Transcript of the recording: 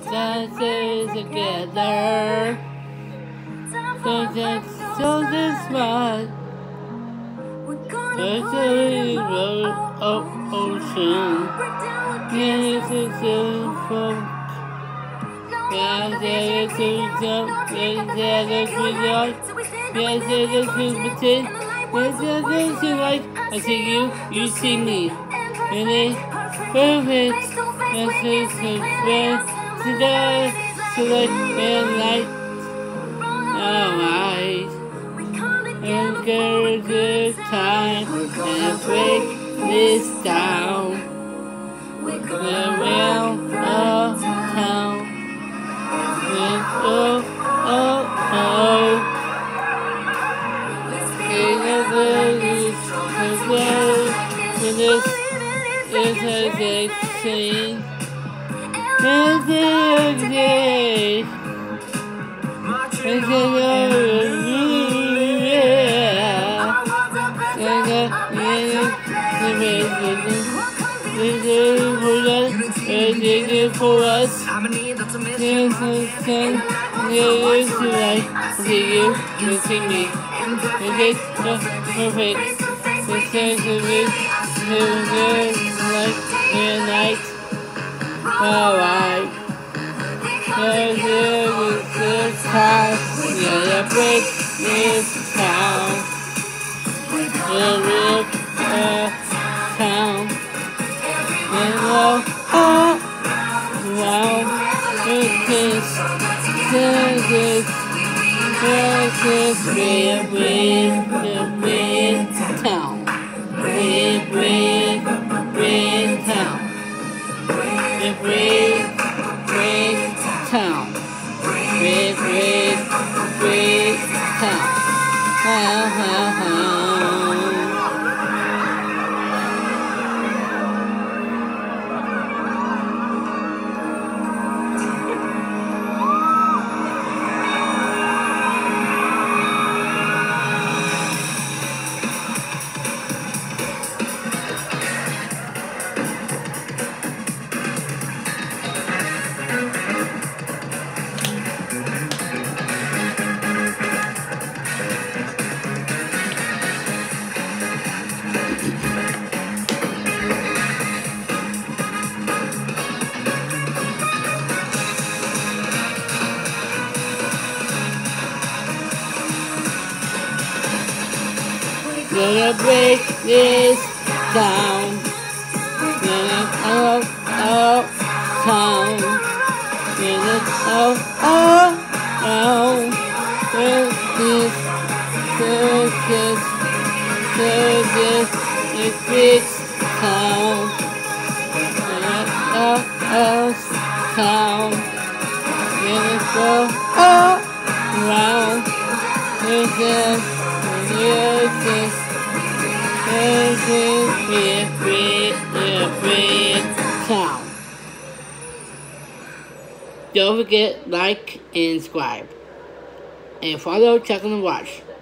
dances together. So this smile. There's a ocean. Yes, it's from. Yes, it's like I see you, you see me. And it's perfect. Yes, it's today, and light. Alright. And good time and break this down. The real town. This is a good scene. This is a for us. Yes, like see you see me. It's perfect. This is like night. Alright. This time, yeah, break this town. The real town. And wow, this red town. Red town. The red town. Red town. Gonna break this down. Gonna town. Gonna circus, it big town. Town. Gonna go around. Town. Don't forget, like and subscribe. And follow, check and watch.